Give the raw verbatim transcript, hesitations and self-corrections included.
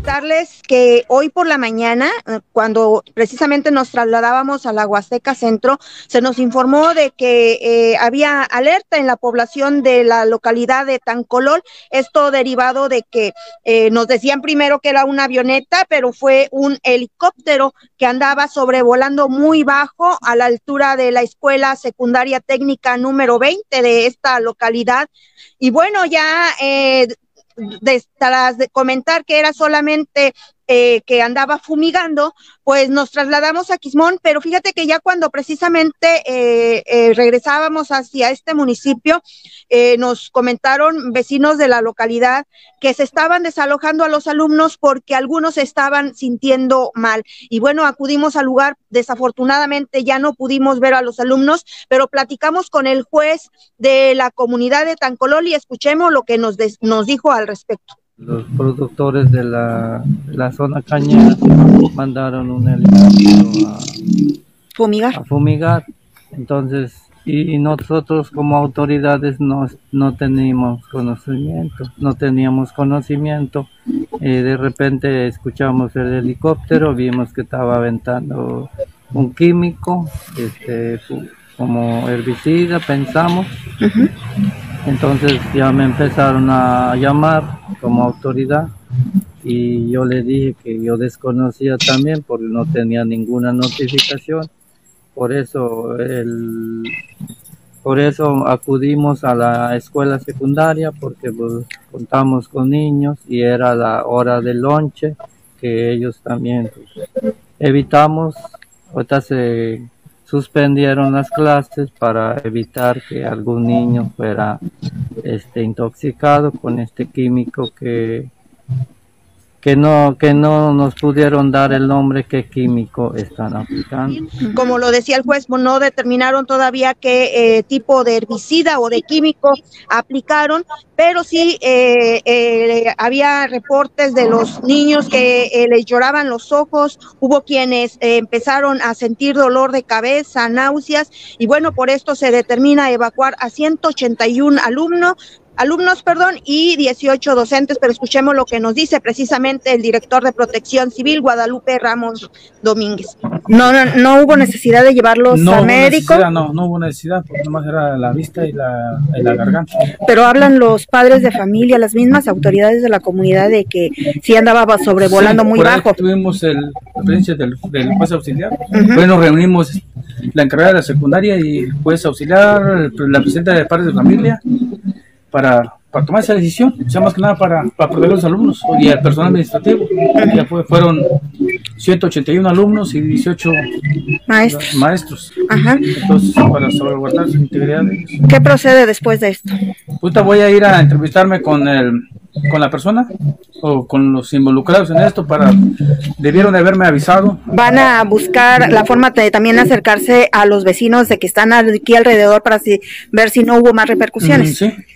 comentarles que hoy por la mañana, cuando precisamente nos trasladábamos a la Huasteca Centro, se nos informó de que eh, había alerta en la población de la localidad de Tancolol, esto derivado de que eh, nos decían primero que era una avioneta, pero fue un helicóptero que andaba sobrevolando muy bajo a la altura de la escuela secundaria técnica número veinte de esta localidad. Y bueno, ya eh, de, tras de comentar que era solamente eh, que andaba fumigando, pues nos trasladamos a Quismón, pero fíjate que ya cuando precisamente eh, eh, regresábamos hacia este municipio, eh, nos comentaron vecinos de la localidad que se estaban desalojando a los alumnos porque algunos se estaban sintiendo mal. Y bueno, acudimos al lugar, desafortunadamente ya no pudimos ver a los alumnos, pero platicamos con el juez de la comunidad de Tancolol y escuchemos lo que nos, des, nos dijo al respecto. Los productores de la, de la zona cañera mandaron un helicóptero a fumigar. A fumigar. Entonces, y, y nosotros como autoridades no, no teníamos conocimiento, no teníamos conocimiento. Eh, de repente escuchamos el helicóptero, vimos que estaba aventando un químico, este, como herbicida, pensamos. Uh-huh. Entonces ya me empezaron a llamar como autoridad y yo le dije que yo desconocía también porque no tenía ninguna notificación. Por eso el, por eso acudimos a la escuela secundaria porque pues, contamos con niños y era la hora del lonche que ellos también pues, evitamos. Ahorita se suspendieron las clases para evitar que algún niño fuera este, intoxicado con este químico que, que, no, que no nos pudieron dar el nombre qué químico están aplicando. Como lo decía el juez, no determinaron todavía qué eh, tipo de herbicida o de químico aplicaron, pero sí eh, eh, había reportes de los niños que eh, les lloraban los ojos, hubo quienes eh, empezaron a sentir dolor de cabeza, náuseas, y bueno, por esto se determina evacuar a ciento ochenta y uno alumnos, alumnos, perdón, y dieciocho docentes, pero escuchemos lo que nos dice precisamente el director de Protección Civil, Guadalupe Ramos Domínguez. No, no, no hubo necesidad de llevarlos no a médico. No, no hubo necesidad, porque nomás era la vista y la, y la garganta. Pero hablan los padres de familia, las mismas autoridades de la comunidad de que sí andaba sobrevolando sí, muy por ahí bajo. Tuvimos el, la presencia del, del juez auxiliar, uh-huh. Pues nos reunimos la encargada de la secundaria y el juez auxiliar, la presidenta de padres de familia, Para, para tomar esa decisión, o sea, más que nada para, para proteger a los alumnos y al personal administrativo. Ya fue, fueron ciento ochenta y uno alumnos y dieciocho maestros. maestros. Ajá. Entonces, para salvaguardar su integridad. ¿Qué procede después de esto? Ahorita voy a ir a entrevistarme con el con la persona o con los involucrados en esto para debieron de haberme avisado. Van a buscar la forma de también acercarse a los vecinos de que están aquí alrededor para si, ver si no hubo más repercusiones. Mm, sí.